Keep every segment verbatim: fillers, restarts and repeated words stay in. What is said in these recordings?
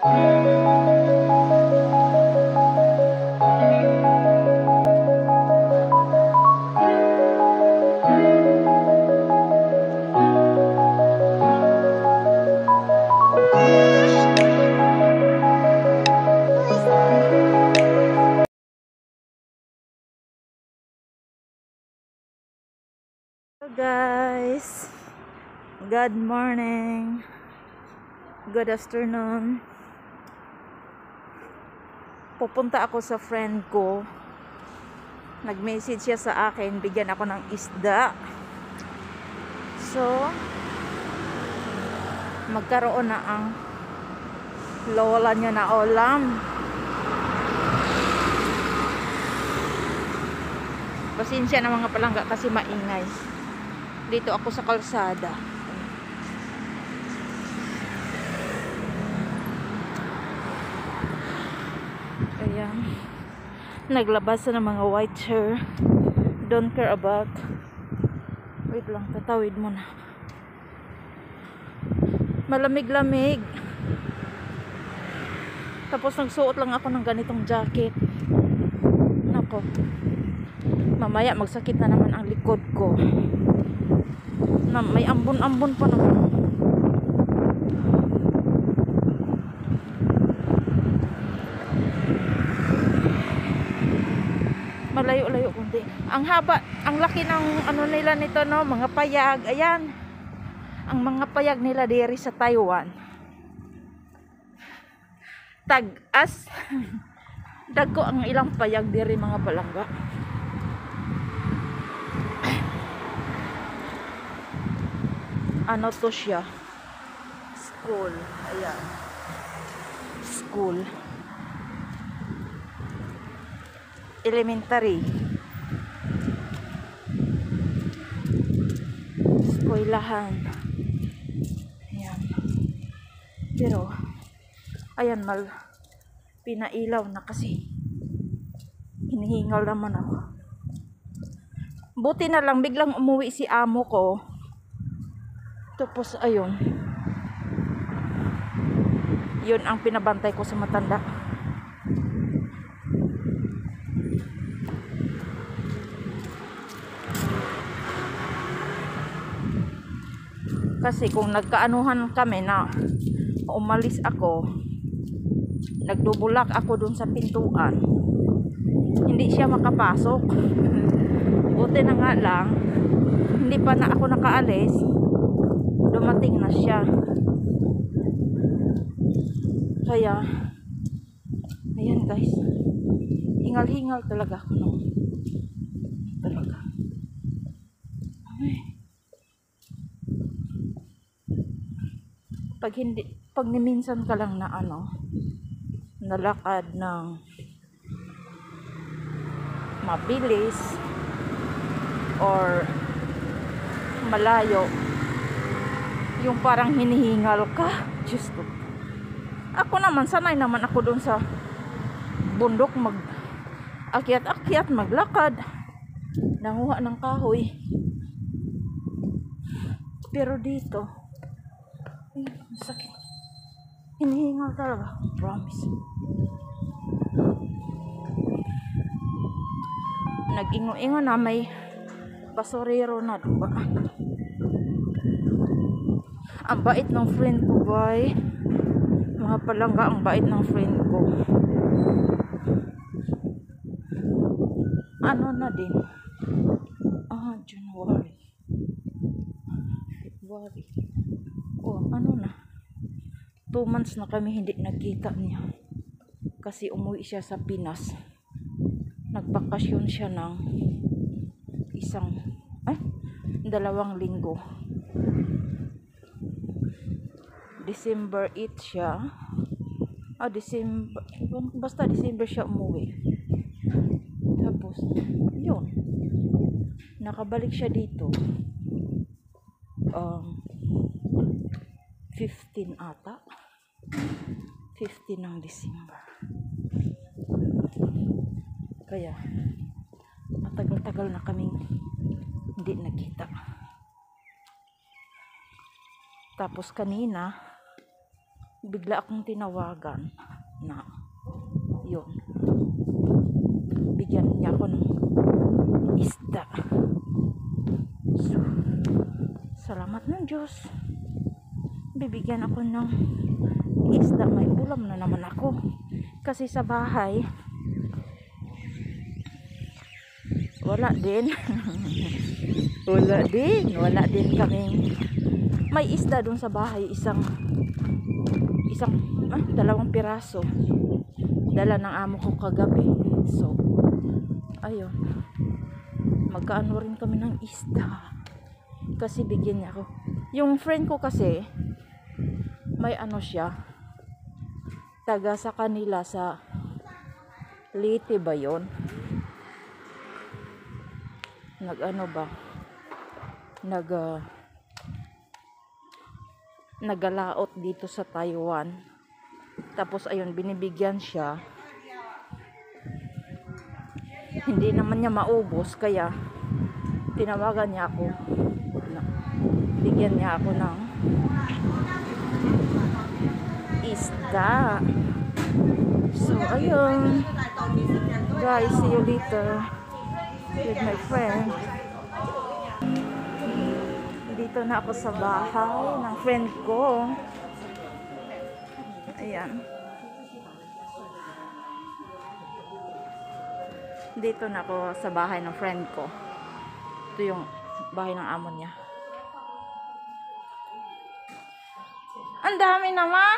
Guys, good morning, good afternoon. Pupunta ako sa friend ko. Nag-message siya sa akin, bigyan ako ng isda. So magkaroon na ang lola niya na ulam. Pasensya na mga palangga kasi maingay. Dito ako sa kalsada. Ayan. Naglabas na ng mga white hair. Don't care about. Wait lang, tatawid muna. Malamig-lamig. Tapos nagsuot lang ako ng ganitong jacket. Nako. Mamaya magsakit na naman ang likod ko. Na may ambon-ambon pa naman. Malayo-layo kundi. Ang haba, ang laki ng ano nila nito, no, mga payag. Ayan. Ang mga payag nila diri sa Taiwan. Tag-as. Dagko ang ilang payag diri mga palangga. Ano to siya? School. Ayan. School. Elementary. Eskwelahan. Ayan. Pero, ayan, mal pinailaw na kasi. Hinihingal naman ako. Buti na lang, biglang umuwi si amo ko. Tapos ayun, yun ang pinabantay ko sa matanda. Kasi kung nagkaanuhan kami na umalis ako, nagdubulak ako dun sa pintuan, hindi siya makapasok. Buti na nga lang, hindi pa na ako nakaalis, dumating na siya. Kaya ayan guys, hingal-hingal talaga ako no. Talaga. Ay. Pag hindi, pag minsan ka lang na ano, nalakad ng mabilis or malayo, yung parang hinihingal ka. Diyos ko. Ako naman, sanay naman ako dun sa bundok, mag akyat-akyat, maglakad, nanguha ng kahoy. Pero dito, ay, sakit. Hinihingal talaga, promise. Nag-ingo-ingo na may basurero na, diba? Ang bait ng friend ko, boy. Mga palangga, ang bait ng friend ko. Ano na din? Ah, January. February. Oh, ano na? Two months na kami hindi nagkita niya. Kasi umuwi siya sa Pinas. Nagbakasyon siya ng isang, eh, dalawang linggo. December eighth siya. Ah, December, basta December siya umuwi. Tapos, yun. Nakabalik siya dito. Um, fifteen ata. fifteen ng December. Kaya, matagal-tagal na kaming hindi nagkita. Tapos kanina, bigla akong tinawagan na yun, bigyan niya ako ng isda. So, salamat ng Diyos, bibigyan ako ng isda. May ulam na naman ako kasi sa bahay wala din. wala din wala din kaming may isda dun sa bahay. Isang isang ah, dalawang piraso dala ng amo ko kagabi. So ayun, magkaano rin kami ng isda kasi bigyan niya ako. Yung friend ko kasi may ano siya, taga sa kanila sa Leyte ba yun, nag ano ba nag uh, nagalaot dito sa Taiwan. Tapos ayun, binibigyan siya, hindi naman niya maubos, kaya tinawagan niya ako na bigyan niya ako ng isda. So ayun guys, see you later with my friend. Dito na ako sa bahay ng friend ko. Ayan, dito na ako sa bahay ng friend ko. Ito yung bahay ng amo niya. Ang dami naman.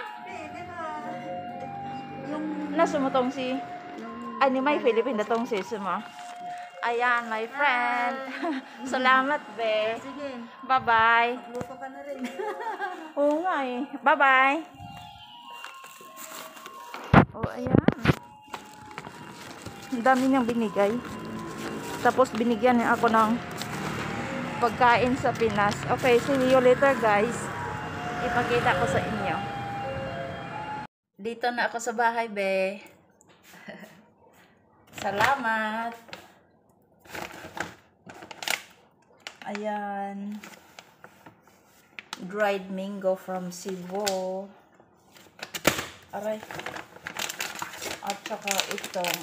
Nasumutong si ani may Philippine datong si suma. Ayan, my friend. Salamat, be. Sige. Bye-bye. Luto ka na rin. Oo nga eh. Bye-bye. Oh, ayan. Ang dami niyang binigay. Tapos binigyan niya ako ng pagkain sa Pinas. Okay, see you later guys. Ipakita ko sa inyo. Dito na ako sa bahay, be. Salamat. Ayan. Dried mango from Cebu. Aray. At saka itong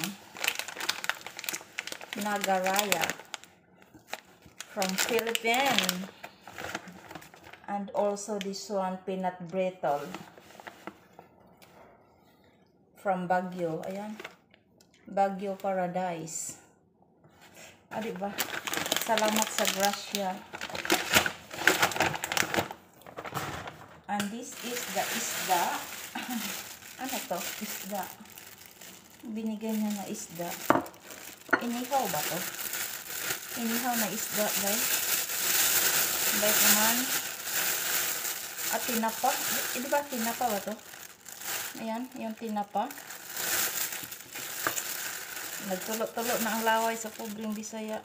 Nagaraya from Philippines. And also this one, peanut brittle from Baguio. Ayan. Baguio Paradise. Ah, diba? Salamat sa grasya. And this is the isda. Ano to? Isda. Binigay niya na isda. Inihaw ba to? Inihaw na isda, guys. Bait naman. At tinapa. Eh, diba tinapa ba to? Ayan, yung tinapa. Nagtulo-tulo na ang laway sa pobreng Bisaya.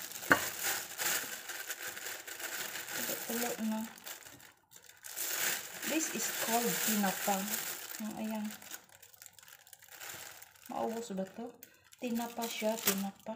Tulo na. This is called tinapa. Ayan. Maubos ba to? Tinapa siya, tinapa.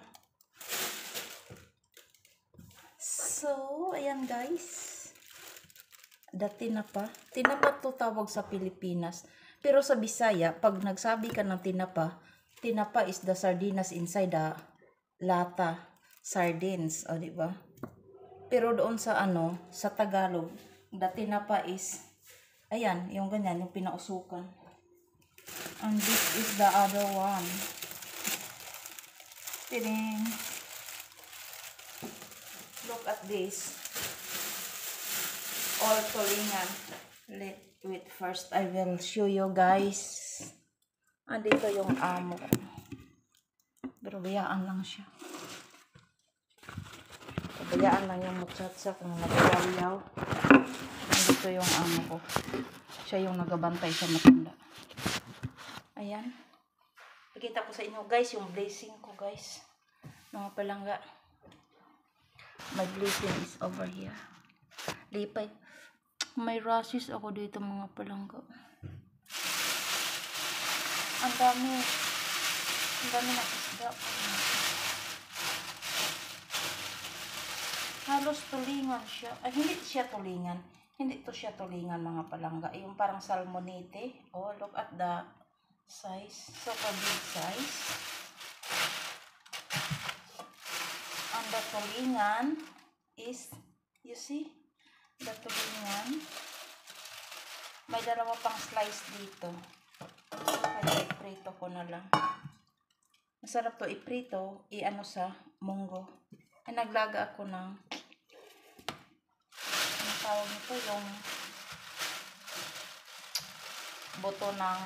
So, ayan guys. The tinapa. Tinapa to tawag sa Pilipinas. Pero sa Bisaya, pag nagsabi ka ng tinapa, tinapa is the sardinas inside the lata. Sardines, o diba? Pero doon sa ano, sa Tagalog, the tinapa is, ayan, yung ganyan, yung pinausukan. And this is the other one. Tiring. Look at this. All tulingan. Let, wait, first I will show you guys. Andito yung amo ko. Pero bayaan lang siya. Bayaan lang yung muchacha kung nagyaw-yaw. Andito yung amo ko. Siya yung nagabantay sa matanda. Ayan. Pakita ko sa inyo guys yung blessing ko guys. Mga palangga. My blessing is over here. Lipay. May rashes ako dito mga palangga. Ang dami. Ang dami ng isda. Halos tulingan siya. Ay, hindi siya tulingan. Hindi to siya tulingan mga palangga. Yung parang salmonite. Oh, look at the size. Super big size. And the tulingan is, you see, the tulingan. May dalawa pang slice dito. Kaya iprito ko na lang. Masarap to iprito, i-ano sa munggo. Ay, naglaga ako ng, ano tawag nito, yung buto ng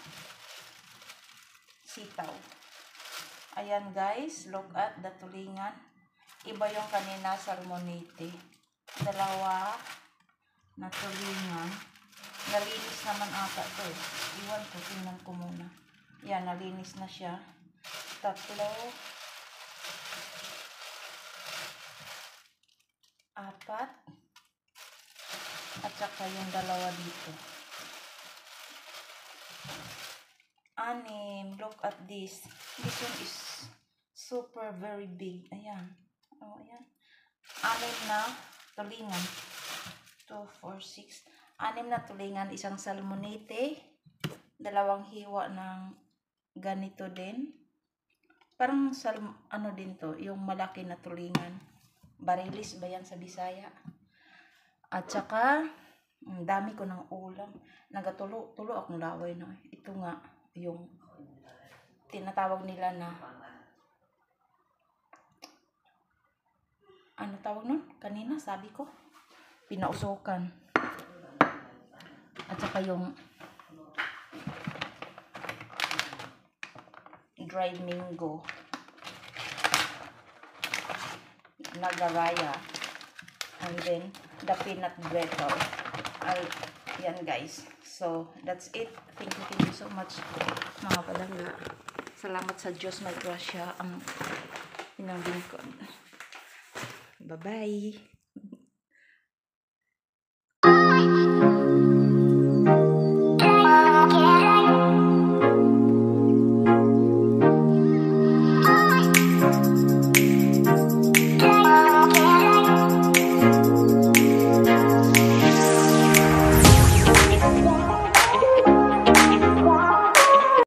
sitaw. Ayan guys, look at the tulingan. Iba yung kanina salmonite. Dalawa na tulingan. Nalinis naman ata to eh. Iwan ko, tingnan ko muna. Yan, nalinis na siya. Tatlo. Apat. At saka yung dalawa dito. Anim. Look at this. This one is super very big. Ayan. Oh, ayan. Anim na tulingan. two, four, six. Anim na tulingan, isang salmonite, dalawang hiwa ng ganito din. Parang sal ano din to, yung malaki na tulingan. Barilis ba yan sa Bisaya? At saka, ang dami ko ng ulam. Nagatulo, tulo akong laway na. Ito nga, yung tinatawag nila na, ano tawag nun? Kanina, sabi ko, pinausokan. At saka yung dried mango, nagaraya, and then the peanut brittle. Al yan guys. So, that's it. Thank you, thank you so much mga palangga. Salamat sa Diyos, may grasya ang pinanglingkod. Bye-bye.